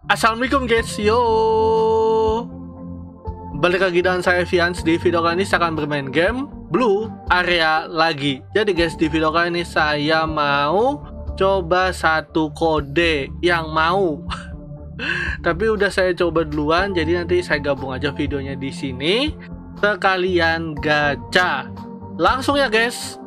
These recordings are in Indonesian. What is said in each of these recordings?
Assalamualaikum guys, yo. Balik lagi dengan saya Vians. Di video kali ini saya akan bermain game Blue Area lagi. Jadi guys, di video kali ini saya mau coba satu kode yang mau. Tapi udah saya coba duluan, jadi nanti saya gabung aja videonya di sini. Sekalian gacha. Langsung ya guys.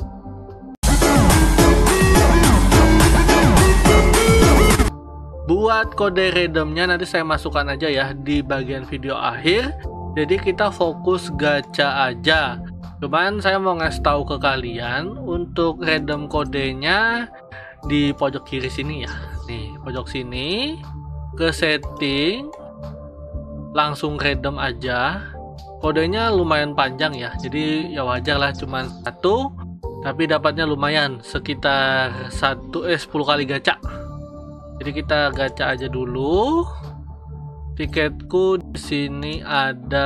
Buat kode redeemnya nanti saya masukkan aja ya di bagian video akhir. Jadi kita fokus gacha aja. Cuman saya mau ngasih tahu ke kalian untuk redeem kodenya di pojok kiri sini ya. Nih, pojok sini ke setting, langsung redeem aja. Kodenya lumayan panjang ya. Jadi ya wajar lah cuman satu, tapi dapatnya lumayan sekitar 10 kali gacha. Jadi kita gacha aja dulu. Tiketku di sini ada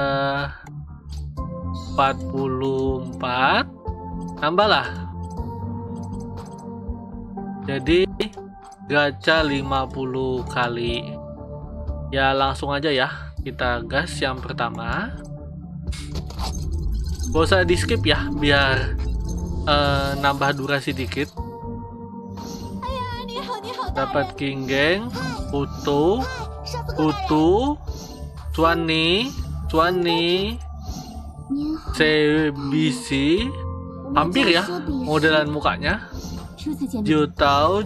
44. Tambahlah. Jadi gacha 50 kali. Ya langsung aja ya. Kita gas yang pertama. Gak usah di skip ya, biar nambah durasi dikit. Dapat King Geng, Utu, Cuani, CBC, hampir ya modelan mukanya. Jutau,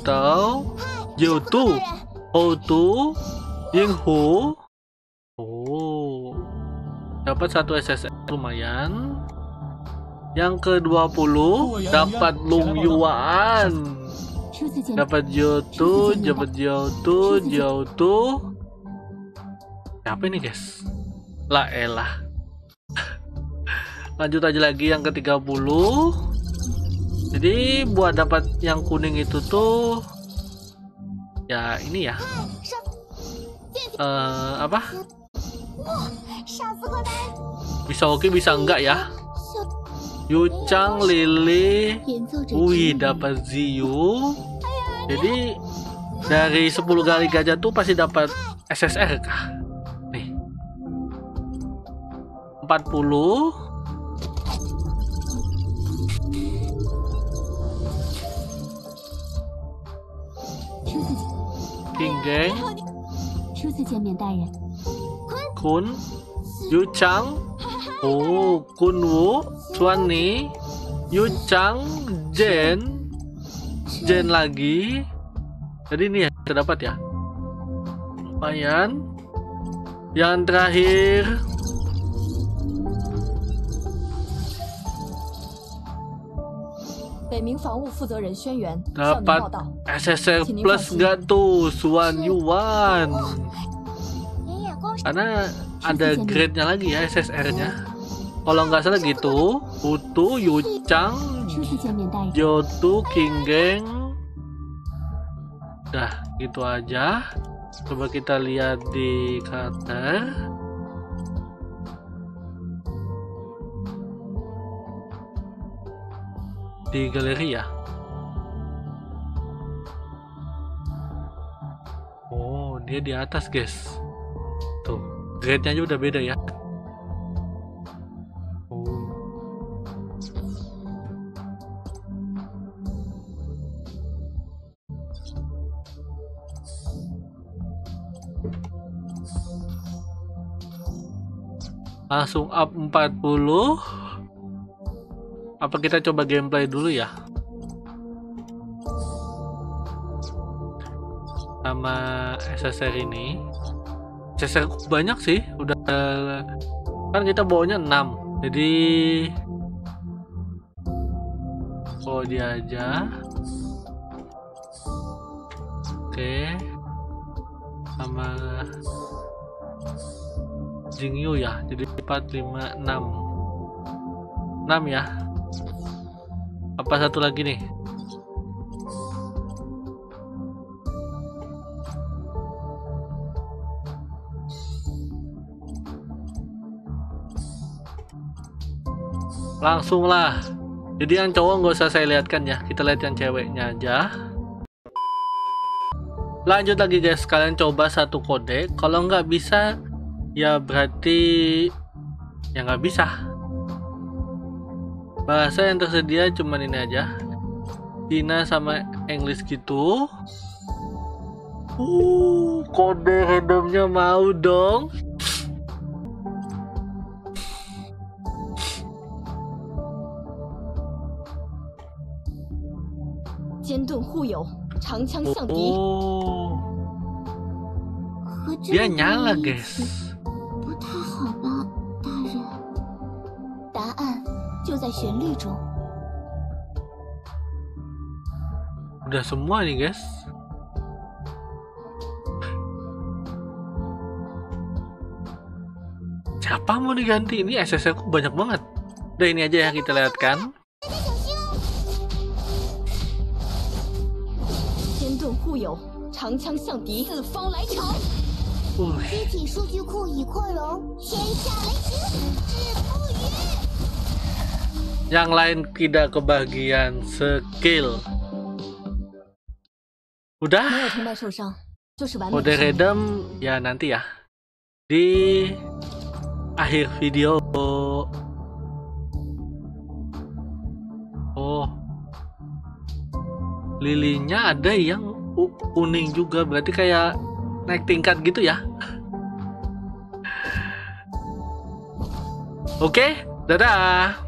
Jutu, Outu, Yinghu. Oh, dapat satu SSR lumayan. Yang ke-20 dapat Lung Yuan. Dapat Johto. Siapa ini guys? Lah elah. Lanjut aja lagi yang ke-30. Jadi buat dapat yang kuning itu tuh ya ini ya. Apa? Bisa oke, bisa enggak ya? Yuchang, Lily, wih dapat Ziyu. Jadi dari 10 kali gajah tuh pasti dapat SSR kah? Nih 40. King Geng, Kun, Yuchang, oh Kunwu, Cuani, Yuchang, Jen lagi. Jadi ini ya kita dapat ya. Lumayan. Yang terakhir dapat SSR plus nggak tuh Suan Yuan? Karena ada grade-nya lagi ya SSR-nya. Kalau nggak salah gitu, Utu, Yuchang, Johto, King Geng. Udah gitu aja. Coba kita lihat di karakter. Di galeri ya. Oh, dia di atas guys. Tuh, grade-nya aja udah beda ya. Langsung up 40. Apa kita coba gameplay dulu ya? Sama SSR ini. SSR banyak sih, udah kan kita bawanya 6. Jadi oh dia aja. Oke. Sama Jingyu ya, jadi 4, 5, 6 ya. Apa satu lagi nih? Langsung lah. Jadi yang cowok nggak usah saya lihatkan ya, kita lihat yang ceweknya aja. Lanjut lagi guys, kalian coba satu kode. Kalau nggak bisa, ya berarti ya nggak bisa. Bahasa yang tersedia cuman ini aja, Cina sama English gitu. Kode randomnya mau dong. 坚盾护友，长枪向敌。 Oh, 和这 dia 个 nyala 意 guys. 思不太好吧，大人？答案就在旋律中。 Udah semua nih guys. Siapa mau diganti? Ini SSL ku banyak banget. Udah ini aja ya kita lihatkan. 坚盾护友，长枪向敌，四方来朝。 机体数据库已扩容，天下为止，止不语。 Yang lain tidak kebagian skill. 没有 Udah, 同伴受伤，就是完美 kode 的胜利。 random ya nanti ya di akhir video. Oh, lilinya ada yang kuning juga, berarti kayak naik tingkat gitu ya. Oke, dadah.